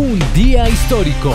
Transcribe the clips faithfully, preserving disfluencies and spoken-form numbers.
Un día histórico.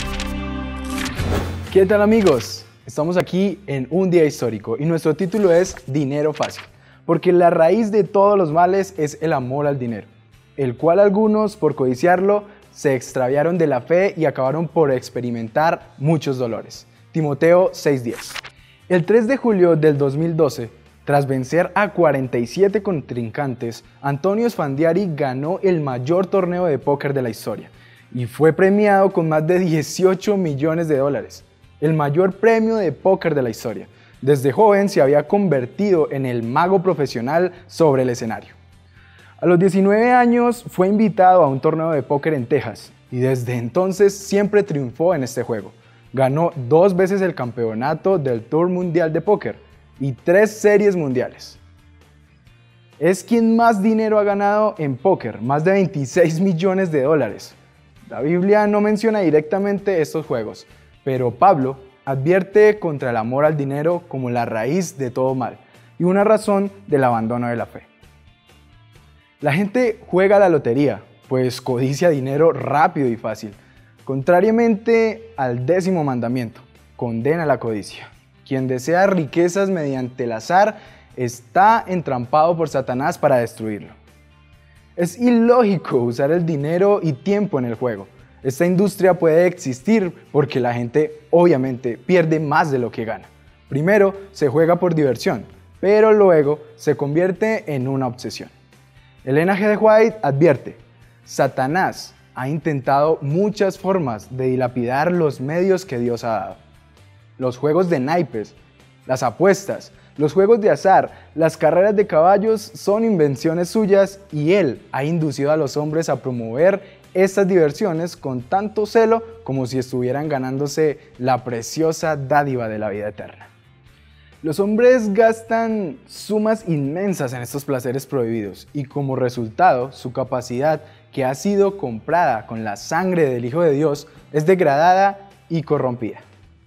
¿Qué tal, amigos? Estamos aquí en Un día histórico y nuestro título es Dinero fácil, porque la raíz de todos los males es el amor al dinero, el cual algunos, por codiciarlo, se extraviaron de la fe y acabaron por experimentar muchos dolores. Timoteo seis diez. El tres de julio del dos mil doce, tras vencer a cuarenta y siete contrincantes, Antonio Sfandiari ganó el mayor torneo de póker de la historia y fue premiado con más de dieciocho millones de dólares, el mayor premio de póker de la historia. Desde joven se había convertido en el mago profesional sobre el escenario. A los diecinueve años fue invitado a un torneo de póker en Texas y desde entonces siempre triunfó en este juego. Ganó dos veces el campeonato del Tour Mundial de Póker y tres series mundiales. Es quien más dinero ha ganado en póker, más de veintiséis millones de dólares. La Biblia no menciona directamente estos juegos, pero Pablo advierte contra el amor al dinero como la raíz de todo mal y una razón del abandono de la fe. La gente juega a la lotería, pues codicia dinero rápido y fácil, contrariamente al décimo mandamiento, condena la codicia. Quien desea riquezas mediante el azar está entrampado por Satanás para destruirlo. Es ilógico usar el dinero y tiempo en el juego. Esta industria puede existir porque la gente obviamente pierde más de lo que gana. Primero se juega por diversión, pero luego se convierte en una obsesión. Elena G. de White advierte: Satanás ha intentado muchas formas de dilapidar los medios que Dios ha dado. Los juegos de naipes, las apuestas, los juegos de azar, las carreras de caballos son invenciones suyas y él ha inducido a los hombres a promover estas diversiones con tanto celo como si estuvieran ganándose la preciosa dádiva de la vida eterna. Los hombres gastan sumas inmensas en estos placeres prohibidos y como resultado su capacidad, que ha sido comprada con la sangre del Hijo de Dios, es degradada y corrompida.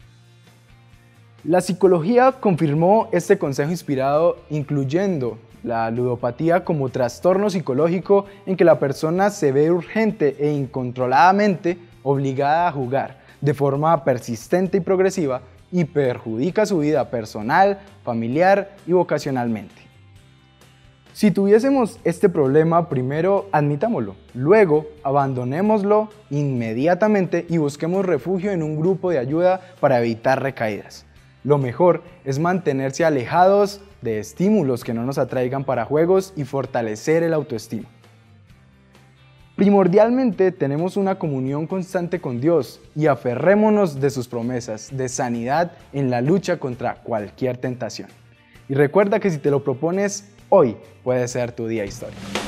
La psicología confirmó este consejo inspirado, incluyendo la ludopatía como trastorno psicológico en que la persona se ve urgente e incontroladamente obligada a jugar de forma persistente y progresiva y perjudica su vida personal, familiar y vocacionalmente. Si tuviésemos este problema, primero admitámoslo, luego abandonémoslo inmediatamente y busquemos refugio en un grupo de ayuda para evitar recaídas. Lo mejor es mantenerse alejados de estímulos que no nos atraigan para juegos y fortalecer el autoestima. Primordialmente tenemos una comunión constante con Dios y aferrémonos de sus promesas de sanidad en la lucha contra cualquier tentación. Y recuerda que si te lo propones hoy, puede ser tu día histórico.